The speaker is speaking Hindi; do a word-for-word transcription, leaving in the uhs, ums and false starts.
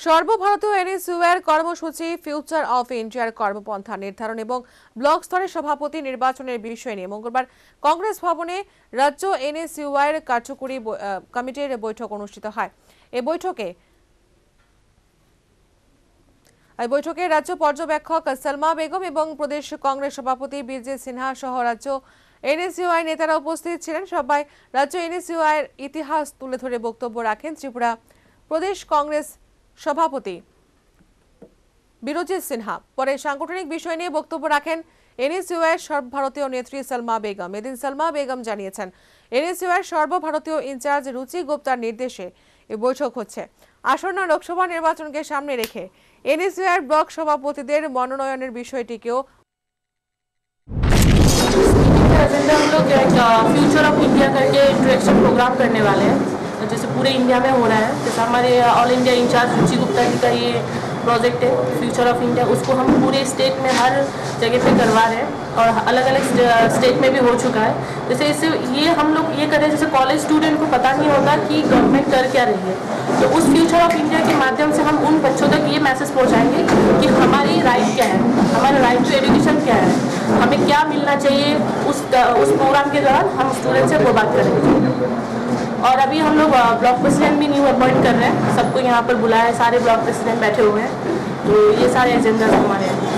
সর্বভারতীয় এনএসইউআর কর্মসূচি ফিউচার অফ ইন্ডিয়ার কর্মপন্থা নির্ধারণ এবং ব্লক স্তরের সভাপতি নির্বাচনের বিষয় নিয়ে মঙ্গলবার কংগ্রেস ভবনে রাজ্য এনএসইউআর কার্যকরী কমিটির বৈঠক অনুষ্ঠিত হয়। এই বৈঠকে এই বৈঠকে রাজ্য পর্যবেক্ষক সালমা বেগম এবং প্রদেশ কংগ্রেস সভাপতি বিজে সিনহা সহ রাজ্য এনএসইউআই নেতারা উপস্থিত ছিলেন। সবাই রাজ্য এনএসইউআই এর ইতিহাস তুলে ধরে বক্তব্য রাখেন। ত্রিপুরা প্রদেশ কংগ্রেস সভাপতি বিরোজিত সিনহা পরে সাংগঠনিক বিষয় নিয়ে বক্তব্য রাখেন এনএসইউআই সর্বভারতীয় নেত্রী সালমা বেগম। এদিন সালমা বেগম জানিয়েছেন, এনএসইউআই সর্বভারতীয় ইনচার্জ রুচি গুপ্তার নির্দেশে এই বৈঠক হচ্ছে। আসন্ন লোকসভা নির্বাচনকে সামনে রেখে এনএসইউআই ব্লক সভাপতিদের মনোনয়নের বিষয়টিকেও एजेंडा हम लोग एक फ्यूचर ऑफ इंडिया करके इंट्रोडक्शन प्रोग्राम करने वाले हैं, जैसे पूरे इंडिया में हो रहा है। जैसे हमारे all India in-charge Ruchi Gupta ji का ये प्रोजेक्ट है फ्यूचर ऑफ इंडिया, उसको हम पूरे स्टेट में हर जगह पे करवा रहे हैं और अलग अलग स्टेट में भी हो चुका है। जैसे इससे ये हम लोग ये करें, जैसे कॉलेज स्टूडेंट को पता नहीं होता कि गवर्नमेंट कर क्या रही है, तो उस फ्यूचर ऑफ इंडिया के माध्यम से हम उन बच्चों तक ये मैसेज पहुँचाएंगे कि हमारी राइट क्या है, हमारा राइट टू एजुकेशन क्या है, हमें क्या मिलना चाहिए। उस उस प्रोग्राम के दौरान हम स्टूडेंट से वो बात करेंगे। और अभी हम लोग ब्लॉक प्रेसिडेंट भी न्यू अपॉइंट कर रहे हैं, सबको यहाँ पर बुलाया है, सारे ब्लॉक प्रेसिडेंट बैठे हुए हैं, तो ये सारे एजेंडा हमारे हैं।